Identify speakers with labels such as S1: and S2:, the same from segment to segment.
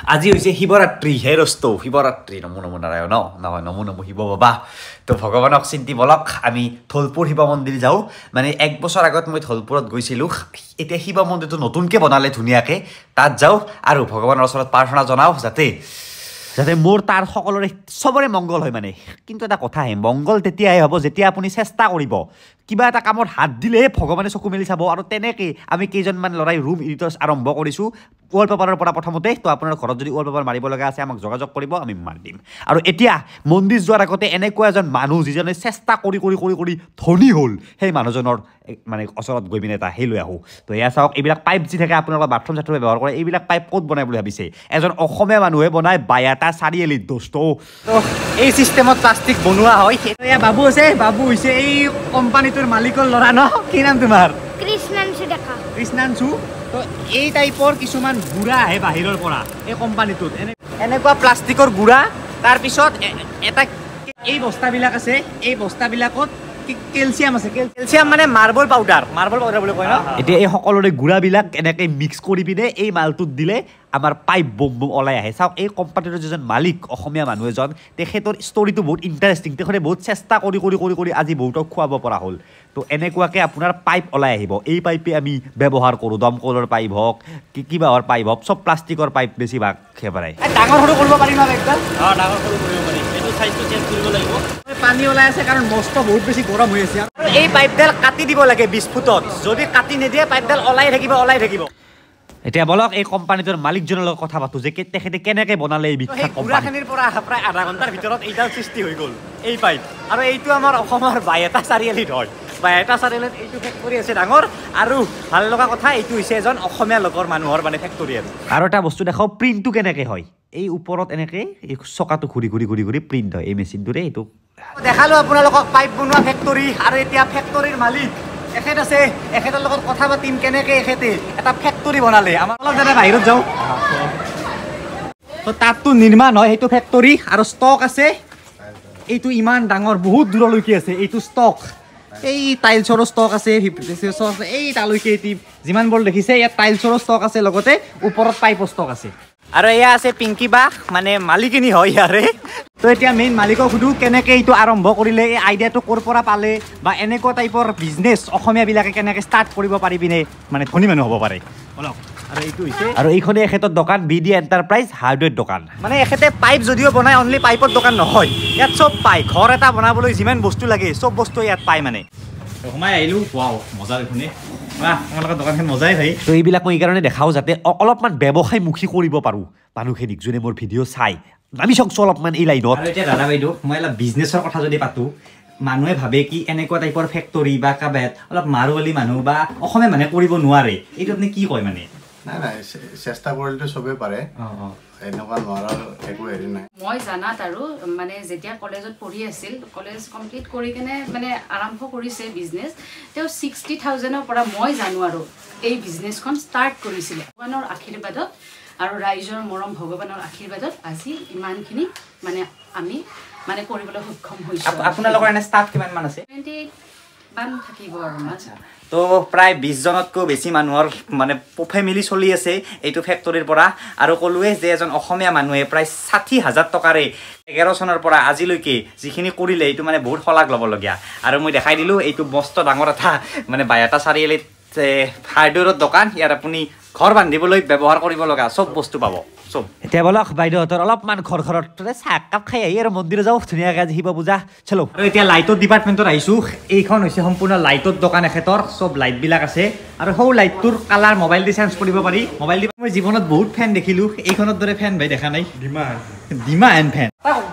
S1: আজি হৈছে শিৱৰাত্ৰি হে ৰস্ত শিৱৰাত্ৰি নমো নমো নাৰায়ণ নহয় নমো নমো শিৱ বাবা তো ভগৱানক চিন্তি বলক আমি ধলপুৰ শিৱ মন্দিৰ যাওঁ মানে এক বছৰ আগত মই ধলপুৰত গৈছিলোঁ এতিয়া শিৱ মন্দিৰটো নতুনকৈ বনালে ধুনীয়াকৈ তাত যাওঁ আৰু ভগৱানৰ ওচৰত প্ৰাৰ্থনা জনাওঁ যাতে মোৰ তাৰ সকলোৰে চবৰে মংগল হয় মানে কিন্তু এটা কথা হে মংগল তেতিয়াই হ'ব যেতিয়া আপুনি চেষ্টা কৰিব কিবা এটা কামত হাত দিলে ভগৱানে চকু মেলি চাব আৰু তেনেকৈ আমি কেইজনমান ল'ৰাই ৰুম এডিটৰ্ছ আৰম্ভ কৰিছোঁ ৱালপেপাৰৰ পৰা প্ৰথমতে তো আপোনাৰ ঘৰত যদি ৱালপেপাৰ মাৰিব লগা আছে আমাক যোগাযোগ কৰিব আমি মাৰি দিম আৰু এতিয়া মন্দিৰ যোৱাৰ আগতে এনেকুৱা এজন মানুহ যিজনে চেষ্টা কৰি ধনী হ'ল সেই মানুহজনৰ মানে ওচৰত গৈ পিনে এটা সেই লৈ আহোঁ তো এয়া চাওক এইবিলাক পাইপ যি থাকে আপোনালোকৰ বাথৰুম চাথৰুমে ব্যৱহাৰ কৰে এইবিলাক পাইপ ক'ত বনাই বুলি ভাবিছে এজন অসমীয়া মানুহে বনায় বায়াটা চাৰিআলিত দোস্ত তো এই চিষ্টেমত প্লাষ্টিক বনোৱা হয় এয়া বাবু আছে বাবু হৈছে এই কোম্পানীটোৰ মালিকৰ ল'ৰা ন কি নাম তোমাৰ কৃষ্ণাঞ্চু তো এই টাইপৰ কিছুমান গুড়া আহে বাহিৰৰ পৰা এই কোম্পানীটোত এনেকুৱা প্লাষ্টিকৰ গুড়া তাৰপিছত এটা এই বস্তাবিলাক আছে এই বস্তাবিলাকত কেলছিয়াম আছে কেলছিয়াম মানে মাৰ্বল পাউডাৰ বুলি কয় ন এতিয়া এই সকলোৰে গুড়াবিলাক এনেকৈ মিক্স কৰি পিনে এই মালটোত দিলে আমাৰ পাইপ বম ওলাই আহে চাওক এই কোম্পানীটোৰ যিজন মালিক অসমীয়া মানুহ এজন তেখেতৰ ষ্টৰিটো বহুত ইণ্টাৰেষ্টিং তেখেতে বহুত চেষ্টা কৰি আজি বহুতক খুৱাব পৰা হ'ল তো এনেকুৱাকৈ আপোনাৰ পাইপ ওলাই আহিব এই পাইপে আমি ব্যৱহাৰ কৰোঁ দমকলৰ পাইপ হওক কিবাহৰ পাইপ হওক চব প্লাষ্টিকৰ পাইপ বেছিভাগ সেপাৰাই ডাঙৰ সৰু কৰিব পাৰিম ন একদম ডাঙৰ সৰু কৰিব পাৰি এইটো চাইজটো চেঞ্জ কৰিব লাগিব পানী ওলাই আছে কাৰণ মস্ত বহুত বেছি গৰম হৈ আছে আৰু এই পাইপডাল কাটি দিব লাগে 20 ফুটত যদি কাটি নিদিয়ে পাইপডাল ওলাই থাকিব এতিয়া বলক এই কোম্পানীটোৰ মালিকজনৰ লগত কথা পাতো যে তেখেতে কেনেকৈ বনালে এই বিখ্যাত কোম্পানীৰ পৰা প্ৰায় আধা ঘণ্টাৰ ভিতৰত এইডাল সৃষ্টি হৈ গ'ল এই পাইপ আৰু এইটো আমাৰ অসমৰ বায়েটা চাৰিআলিত হয় বায়েটা চাৰিআলিত এইটো ফেক্টৰী আছে ডাঙৰ আৰু ভাল লগা কথা এইটো হৈছে এজন অসমীয়া লোকৰ মানুহৰ মানে ফেক্টৰী আৰু এটা বস্তু দেখাওঁ প্ৰিণ্টটো কেনেকৈ হয় এই ওপৰত এনেকৈ এই চকাটো ঘূৰি প্ৰিণ্ট হয় এই মেচিনটোৰে এইটো দেখালোঁ আপোনালোকক পাইপ বনোৱা ফেক্টৰী আৰু এতিয়া ফেক্টৰীৰ মালিক এখেত আছে এখেতৰ লগত কথা পাতিম কেনেকৈ এখেতে এটা ফেক্টৰী বনালে আমাৰ অলপ যেনে বাহিৰত যাওঁ তো তাততো নিৰ্মাণ হয় সেইটো ফেক্টৰী আৰু ষ্টক আছে এইটো ইমান ডাঙৰ বহুত দূৰলৈকে আছে এইটো ষ্টক এই টাইলছৰো ষ্টক আছে এই তালৈকে যিমানবোৰ দেখিছে ইয়াত টাইলছৰো ষ্টক আছে লগতে ওপৰত পাইপৰ ষ্টক আছে আৰু এয়া আছে পিংকি বা মানে মালিকিনী হয় ইয়াৰে তো এতিয়া মেইন মালিকক সুধো কেনেকৈ এইটো আৰম্ভ কৰিলে এই আইডিয়াটো ক'ৰ পৰা পালে বা এনেকুৱা টাইপৰ বিজনেছ অসমীয়াবিলাকে কেনেকৈ ষ্টাৰ্ট কৰিব পাৰি পিনে মানে ধনী মানুহ হ'ব পাৰে অলপ আৰু এইটো হৈছে আৰু এইখনে এখেতৰ দোকান BD এণ্টাৰপ্ৰাইজ হাৰ্ডৱেৰ দোকান মানে এখেতে পাইপ যদিও বনায় অনলি পাইপৰ দোকান নহয় ইয়াত চব পায় ঘৰ এটা বনাবলৈ যিমান বস্তু লাগে চব বস্তু ইয়াত পায় মানে সোমাই আহিলোঁ ৱাও মজা দেখোনে আপোনালোকৰ দোকানখন মজাই ভাই তো এইবিলাক মই এইকাৰণে দেখাওঁ যাতে অলপমান ব্যৱসায়মুখী কৰিব পাৰোঁ মানুহখিনিক যোনে মোৰ ভিডিঅ' চাই আমি চাওকচোন অলপমান এই লাইনত আৰু এতিয়া দাদা বাইদেউ মই অলপ বিজনেছৰ কথা যদি পাতোঁ মানুহে ভাবে কি এনেকুৱা টাইপৰ ফেক্টৰী বা কাবাত অলপ মাৰোৱালী মানুহ বা অসমীয়া মানুহে কৰিব নোৱাৰে এইটো আপুনি কি কয় মানে নাই চেষ্টা কৰিলেতো চবেই পাৰে এনেকুৱা নোৱাৰাৰ একো হেৰি নাই
S2: মই জানাত আৰু মানে যেতিয়া কলেজত পঢ়ি আছিল কলেজ কমপ্লিট কৰি কেনে মানে আৰম্ভ কৰিছে বিজনেছ তেওঁ 60,000ৰ পৰা মই জানো আৰু এই বিজনেছখন ষ্টাৰ্ট কৰিছিলে ভগৱানৰ আশীৰ্বাদত আৰু ৰাইজৰ মৰম ভগৱানৰ আশীৰ্বাদত আজি ইমানখিনি মানে আমি মানে কৰিবলৈ সক্ষম হৈছোঁ আপোনালোকৰ এনে ষ্টাফ কিমান মান আছে 28 থাকিব আৰু আচ্ছা তো প্ৰায় 20 জনতকৈ বেছি মানুহৰ মানে ফেমিলি চলি আছে এইটো ফেক্টৰীৰ পৰা আৰু ক'লোৱে যে এজন অসমীয়া মানুহে প্ৰায় 60,000 টকাৰে 11 চনৰ পৰা আজিলৈকে যিখিনি কৰিলে এইটো মানে বহুত শলাগ ল'বলগীয়া আৰু মই দেখাই দিলোঁ এইটো মস্ত ডাঙৰ এটা মানে বায়েটা চাৰিআলিত হাৰ্ডৱেৰৰ দোকান ইয়াত আপুনি ঘৰ বান্ধিবলৈ ব্যৱহাৰ কৰিব লগা চব বস্তু পাব চব এতিয়া বলক বাইদেউহঁতৰ অলপমান ঘৰত চাহ কাপ খাই আহি আৰু মন্দিৰত যাওঁ ধুনীয়াকৈ আজি শিৱ পূজা চলো আৰু এতিয়া লাইটৰ ডিপাৰ্টমেণ্টত আহিছোঁ এইখন হৈছে সম্পূৰ্ণ লাইটৰ দোকান এখেতৰ চব লাইটবিলাক আছে আৰু সৌ লাইটটোৰ কালাৰ মোবাইল দি চেঞ্জ কৰিব পাৰি মোবাইল দি মই জীৱনত বহুত ফেন দেখিলোঁ এইখনৰ দৰে ফেন ভাই দেখা নাই ডিমা এণ্ড ফেন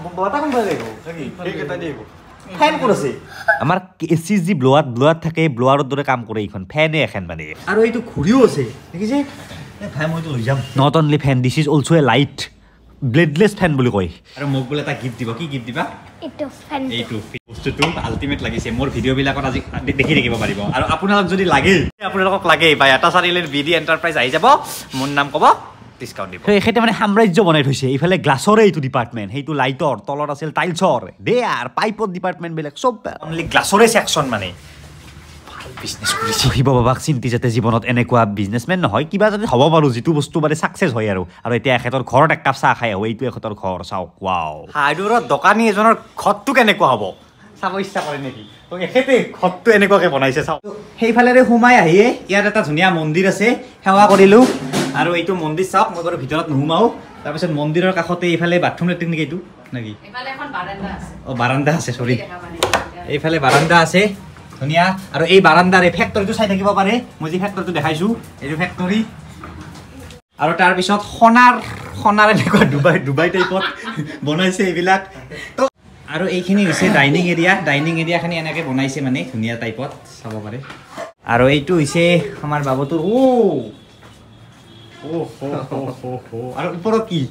S2: ফেন ক'ত আছে আমাৰ এচি যি ব্লোৱাৰ থাকে ব্লোৱাৰৰ দৰে কাম কৰে এইখন ফেনে এখন মানে আৰু এইটো ঘূৰিও আছে দেখিছে ভাই মইতো লৈ যাম not only fan this is also' a light bladeless fan বুলি কয় আৰু মোক বোলে এটা গিফ্ট দিব কি গিফ্ট দিবা এইটো বস্তুটো আল্টিমেট লাগিছে মোৰ ভিডিঅ'বিলাকত আজি দেখি থাকিব পাৰিব আৰু আপোনালোক যদি লাগে আপোনালোকক লাগে বা এটা চাৰিআলিৰ BD এণ্টাৰপ্ৰাইজ আহি যাব মোৰ নাম ক'ব ডিসকাউন্ট দিব এখেতে মানে সাম্ৰাজ্য বনাই থৈছে ইফালে গ্লাছৰে এইটো ডিপাৰ্টমেণ্ট সেইটো লাইটৰ তলত আছিল টাইলছৰ দে আৰু পাইপৰ ডিপাৰ্টমেণ্ট বিলাক সব অনলি গ্লাছৰে সেকশন মানে
S1: বিজনেছ কৰিছে শিৱ বাবাক চিন্তি যাতে জীৱনত এনেকুৱা বিজনেছমেন নহয় কিবা যাতে হ'ব পাৰোঁ যিটো বস্তু মানে ছাকচেছ হয় আৰু এতিয়া এখেতৰ ঘৰত এক কাপ চাহ খাই আহোঁ এইটো এখেতৰ ঘৰ চাওক ৱাও হাইদুৰৰ দোকানী এজনৰ ঘৰটো কেনেকুৱা হ'ব চাব ইচ্ছা কৰে নেকি তো এখেতে ঘৰটো এনেকুৱাকৈ বনাইছে চাওক সেইফালেৰে সোমাই আহিয়ে ইয়াত এটা ধুনীয়া মন্দিৰ আছে সেৱা কৰিলোঁ আৰু এইটো মন্দিৰ চাওক মই বাৰু ভিতৰত নোসোমাওঁ তাৰপিছত মন্দিৰৰ কাষতে এইফালে বাথৰুম লেট্ৰিন নেকি এইটো নেকি অঁ বাৰান্দা আছে চৰি এইফালে বাৰান্দা আছে ধুনীয়া আৰু এই বাৰান্দাৰ এই ফেক্টৰীটো চাই থাকিব পাৰে মই যি ফেক্টৰীটো দেখাইছোঁ এইটো ফেক্টৰী আৰু তাৰপিছত সোণাৰ এনেকুৱা ডুবাই টাইপত বনাইছে এইবিলাক তো আৰু এইখিনি হৈছে ডাইনিং এৰিয়াখিনি এনেকৈ বনাইছে মানে ধুনীয়া টাইপত চাব পাৰে আৰু এইটো হৈছে আমাৰ বাবুটোৰ আৰু ওপৰত কি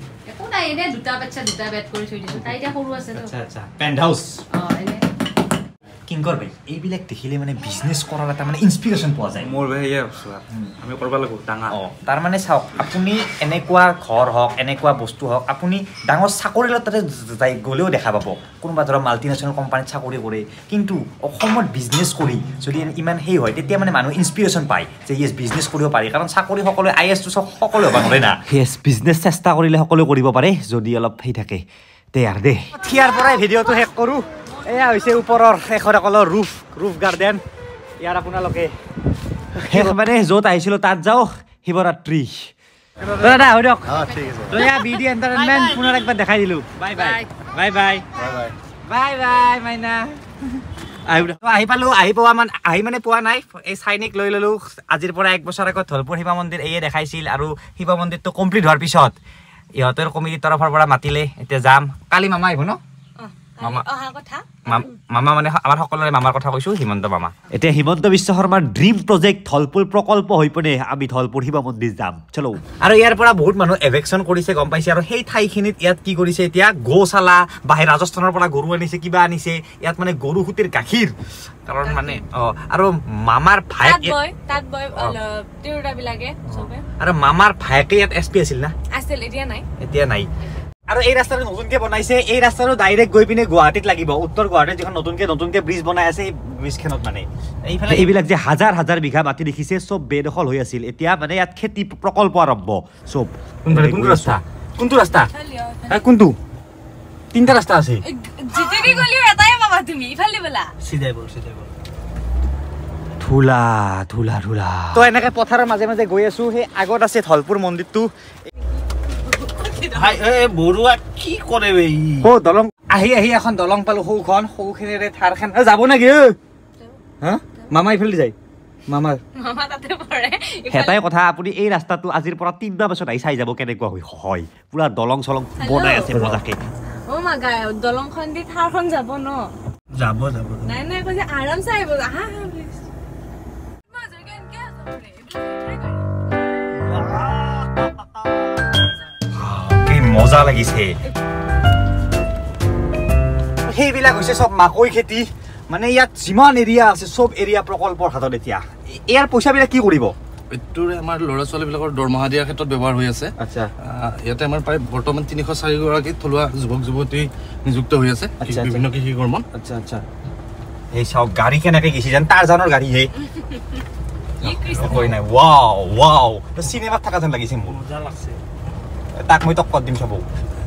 S1: পেণ্ট হাউচ কিংকৰ ভাই এইবিলাক দেখিলে মানে বিজনেছ কৰাৰ এটা মানে ইনস্পিৰেশ্যন পোৱা যায়
S3: মোৰ ভাই এয়ে ভাবছোঁ আমি কৰিব লাগিব ডাঙৰ
S1: তাৰমানে চাওক আপুনি এনেকুৱা ঘৰ হওক এনেকুৱা বস্তু হওক আপুনি ডাঙৰ চাকৰিলৈ তাতে যাই গ'লেও দেখা পাব কোনোবা ধৰক মাল্টিনেশ্যনেল কোম্পানীত চাকৰি কৰে কিন্তু অসমত বিজনেছ কৰি যদি ইমান সেই হয় তেতিয়া মানে মানুহ ইনস্পিৰেশ্যন পায় যে ইয়েছ বিজনেছ কৰিব পাৰি কাৰণ চাকৰি সকলোৱে IASটো সকলোৱে হ'ব নোৱাৰে না ইয়েছ বিজনেছ চেষ্টা কৰিলে সকলোৱে কৰিব পাৰে যদি অলপ সেই থাকে দে থিয়াৰ পৰাই ভিডিঅ'টো শেষ কৰোঁ এয়া হৈছে ওপৰৰ এখনসকলৰ ৰুফ গাৰ্ডেন ইয়াৰ আপোনালোকে মানে য'ত আহিছিলোঁ তাত যাওক শিৱৰাত্ৰি দাদা হৈ দিয়ক BD এণ্টাৰটেইনমেণ্ট পুনৰ একবাৰ দেখাই দিলোঁ বাই মাইনা আহি পোৱা নাই এই চাইনিক লৈ ল'লোঁ আজিৰ পৰা 1 বছৰ আগত ধলপুৰ শিৱ মন্দিৰ এইয়ে দেখাইছিল আৰু শিৱ মন্দিৰটো কমপ্লিট হোৱাৰ পিছত ইহঁতৰ কমিটিৰ তৰফৰ পৰা মাতিলে এতিয়া যাম কালি মামা আহিব ন মামা মানে আমাৰ সকলোৰে মামাৰ কথা কৈছোঁ হিমন্ত মামা এতিয়া হিমন্ত বিশ্ব শৰ্মাৰ ড্ৰিম প্ৰজেক্ট ধলপুৰ প্ৰকল্প হৈ পিনে আমি ধলপুৰ শিৱ মন্দিৰ যাম চলো আৰু ইয়াৰ পৰা বহুত মানুহ এভেকশ্যন কৰিছে গম পাইছে আৰু সেই ঠাইখিনিত ইয়াত কি কৰিছে এতিয়া গৌশালা বা ৰাজস্থানৰ পৰা গৰু আনিছে কিবা আনিছে ইয়াত মানে গৰু খুটিৰ গাখীৰ কাৰণ মানে আৰু মামাৰ ভায়েক আৰু মামাৰ ভায়েকে ইয়াত SP আছিল না এতিয়া নাই আৰু এই ৰাস্তাটো নতুনকে বনাইছে এই ৰাস্তাটো ডাইৰেক্ট গৈ পিনে গুৱাহাটীত লাগিব উত্তৰ গুৱাহাটীত যিখন নতুনকে ব্ৰিজ বনাই আছে এই ব্ৰিজখনত মানে এইফালে এইবিলাক যে হাজাৰ বিঘা মাটি দেখিছে চব বেদখল হৈ আছিল এতিয়া মানে ইয়াত খেতি প্ৰকল্প আৰম্ভ চব কোনটো ৰাস্তা কোনটো 3টা ৰাস্তা আছে ধুলা তো এনেকে পথাৰৰ মাজে মাজে গৈ আছো সেই আগত আছে ধলপুৰ মন্দিৰটো বৰুৱা কি কৰে দলং আহি এখন দলং পালো সৌখিনিৰে থাৰখন যাব নেকি মামা ইফালে যায় মামা এটাই কথা আপুনি এই ৰাস্তাটো আজিৰ পৰা 3 বছৰ আহি চাই যাব কেনেকুৱা হয় পুৰা দলং চলং বনাই আছে মজাকে
S4: দলংখন দি থাৰখন যাব ন
S3: যাব
S4: নাই কৈছে আৰামছে আহিব
S1: মজা লাগিছে সেইবিলাক হৈছে চব মাকৈ খেতি মানে ইয়াত যিমান এৰিয়া আছে চব এৰিয়া প্ৰকল্পৰ হাতত এতিয়া ইয়াৰ পইচাবিলাক কি কৰিব
S3: এইটোৰে আমাৰ ল'ৰা ছোৱালীবিলাকৰ দৰমহা দিয়াৰ ক্ষেত্ৰত ব্যৱহাৰ হৈ আছে
S1: আচ্ছা
S3: ইয়াতে আমাৰ প্ৰায় বৰ্তমান 304 গৰাকী থলুৱা যুৱক যুৱতী নিযুক্ত হৈ আছে বিভিন্ন কৃষি কৰ্মত
S1: আচ্ছা এই চাওক গাড়ী কেনেকৈ গেছি যেন টাৰজানৰ গাড়ী হে নাই ৱাও চিনেমাত থকা যেন লাগিছে মোৰ মজা লাগছে তাক মই টক্কৰ দিম চাব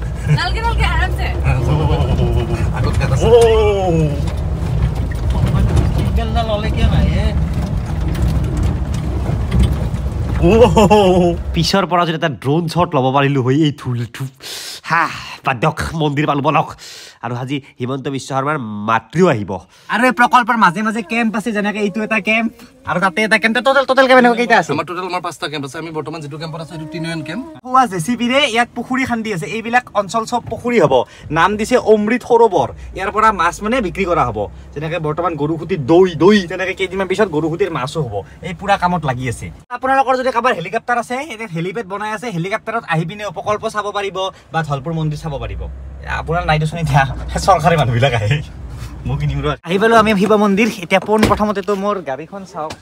S1: পিছৰ পৰা যদি এটা ড্ৰোন শ্বট ল'ব পাৰিলোঁ হয় এই ধুলটো বাদক মন্দিৰ পালোঁ বলক আৰু আজি হিমন্ত বিশ্ব শৰ্মাৰ মাতৃও আহিব আৰু এই প্ৰকল্পৰ মাজে মাজে কেম্প আছে যেনেকৈ এইটো এটা কেম্প আৰু তাতে এটা কেম্প টোটেল কেম্প এনেকুৱা কেইটা আছে
S3: আমাৰ 5টা কেম্প আছে আমি বৰ্তমান যিটো কেম্পত আছে এইটো 3 কেম্প
S1: হোৱা জেচিবিৰে ইয়াত পুখুৰী খান্দি আছে এইবিলাক অঞ্চল চব পুখুৰী হ'ব নাম দিছে অমৃত সৰোবৰ ইয়াৰ পৰা মাছ মানে বিক্ৰী কৰা হ'ব যেনেকৈ বৰ্তমান গৰুখুটিৰ দৈ তেনেকৈ কেইদিনমান পিছত গৰুখুটিৰ মাছো হ'ব এই পুৰা কামত লাগি আছে আপোনালোকৰ যদি কাৰোবাৰ হেলিকপ্টাৰ আছে এতিয়া হেলিপেড বনাই আছে হেলিকপ্টাৰত আহি পিনে প্ৰকল্প চাব পাৰিব বা ধলপুৰ মন্দিৰ চাব পাৰিব আপোনাৰ নাই দেচোন এতিয়া চৰকাৰী মানুহবিলাক আহে মোক কিনিম আহি পালোঁ আমি শিৱ মন্দিৰ এতিয়া প্ৰথমতেতো মোৰ গাড়ীখন চাওক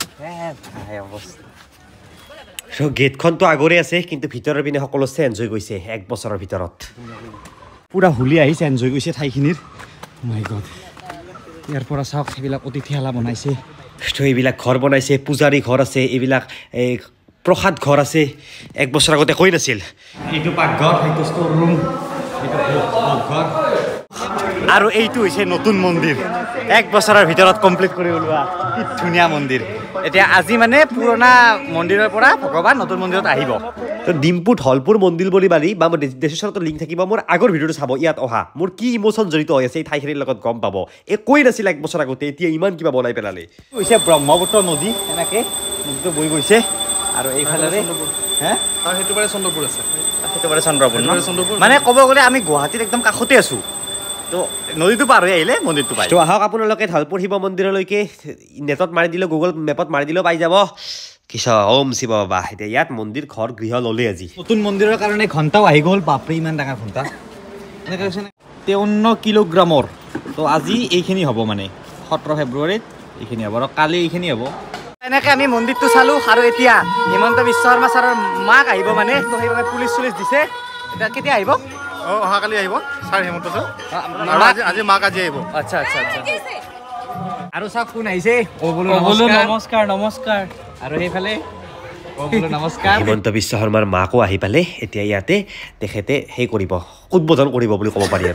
S1: অৱস্থা গেটখনতো আগৰে আছে কিন্তু ভিতৰৰ পিনে সকলো চেঞ্জ হৈ গৈছে 1 বছৰৰ ভিতৰত পুৰা হুলি আহি চেঞ্জ হৈ গৈছে ঠাইখিনিৰ মাই গড ইয়াৰ পৰা চাওক সেইবিলাক অতিথিশালা বনাইছে তো এইবিলাক ঘৰ বনাইছে পূজাৰী ঘৰ আছে এইবিলাক প্ৰসাদ ঘৰ আছে 1 বছৰ আগতে কৈ নাছিল এইটো পাকঘৰ এইটো ষ্ট'ৰ ৰুম ঘৰ আৰু এইটো হৈছে নতুন মন্দিৰ 1 বছৰৰ ভিতৰত কমপ্লিট কৰি ওলোৱা কি ধুনীয়া মন্দিৰ এতিয়া আজি মানে পুৰণা মন্দিৰৰ পৰা ভগৱান নতুন মন্দিৰত আহিব তো ডিম্পু ধলপুৰ মন্দিৰ বুলি বালি বা ডেছক্ৰিপশ্যনত লিংক থাকিব মোৰ আগৰ ভিডিঅ'টো চাব ইয়াত অহা মোৰ কি ইমোশ্যন জড়িত হৈ আছে এই ঠাইখিনিৰ লগত গম পাব কৈ নাছিল 1 বছৰ আগতে এতিয়া ইমান কিবা বনাই পেলালে হৈছে ব্ৰহ্মপুত্ৰ নদী এনেকৈ নদীটো বৈ গৈছে আৰু এইফালে হে
S3: তাৰ সেইটো পাৰে চন্দ্ৰপুৰ আছে
S1: সেইটো পাৰে চন্দ্ৰপুৰ মানে ক'ব গ'লে আমি গুৱাহাটীত একদম কাষতে আছোঁ তো নদীটো পাৰ হৈ আহিলে মন্দিৰটো পায় তো আহক আপোনালোকে ধলপুৰ শিৱ মন্দিৰলৈকে নেটত মাৰি দিলেও গুগল মেপত মাৰি দিলেও পাই যাব কিছা ওম শিৱ বাবা এতিয়া ইয়াত মন্দিৰ ঘৰ গৃহ ল'লে আজি নতুন মন্দিৰৰ কাৰণে ঘণ্টাও আহি গ'ল বাপৰে ইমান ডাঙৰ ঘণ্টা এনেকৈ কৈছে 53 কিলোগ্ৰামৰ তো আজি এইখিনি হ'ব মানে 17 ফেব্ৰুৱাৰীত এইখিনি হ'ব আৰু কালি এইখিনি হ'ব এনেকৈ আমি মন্দিৰটো চালোঁ আৰু এতিয়া হিমন্ত বিশ্ব শৰ্মা ছাৰৰ মাক আহিব মানে তো সেইবাবে পুলিচ চুলিচ দিছে এতিয়া কেতিয়া আহিব
S3: অহাকালি আহিব ছাৰ হেমন্ত ছাৰ আজি মাক আজি আহিব
S1: আচ্ছা আচ্ছা আচ্ছা আৰু চাওক কোন আহিছে
S5: নমস্কাৰ নমস্কাৰ
S1: আৰু সেইফালে নমস্কাৰ হিমন্ত বিশ্ব শৰ্মাৰ মাকো আহি পালে এতিয়া ইয়াতে তেখেতে সেই কৰিব উদ্বোধন কৰিব বুলি ক'ব পাৰি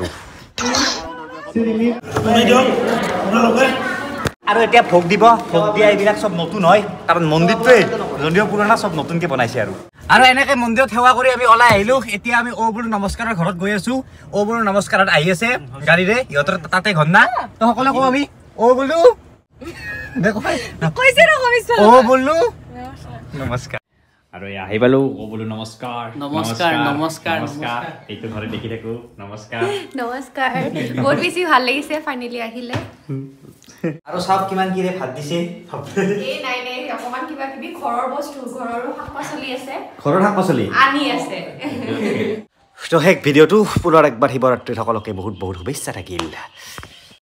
S1: আৰু এতিয়া ভোগ দিব ভোগ দিয়া এইবিলাক চব নতুন হয় কাৰণ মন্দিৰটোৱে যদিও পুৰণা চব নতুনকৈ বনাইছে আৰু এনেকৈ মন্দিৰত সেৱা কৰি আমি ওলাই আহিলোঁ এতিয়া আমি বোলো নমস্কাৰৰ ঘৰত গৈ আছোঁ বোলো নমস্কাৰত আহি আছে গাড়ীৰে সিহঁতৰ তাতে ঘন্না তো সকলোৱে কওঁ আমি বোলো বোলো নমস্কাৰ আৰু আহি পালোঁ বোলো নমস্কাৰ
S5: নমস্কাৰ নমস্কাৰ
S1: নমস্কাৰ এইটো ঘৰত দেখি থাকোঁ নমস্কাৰ
S4: নমস্কাৰ বহুত বেছি ভাল লাগিছে ফাইনেলি আহিলে
S1: আৰু চাওক কিমান কিৰে ভাত দিছে
S4: এই নাই অকমান কিবা কিবি ঘৰৰ বস্তু ঘৰৰ শাক পাচলি আছে
S1: ঘৰৰ শাক পাচলি
S4: আনি আছে
S1: তো শেষ ভিডিঅ'টো পুনৰ একবাৰ শিৱৰাত্ৰিত সকলোকে বহুত বহুত শুভেচ্ছা থাকিল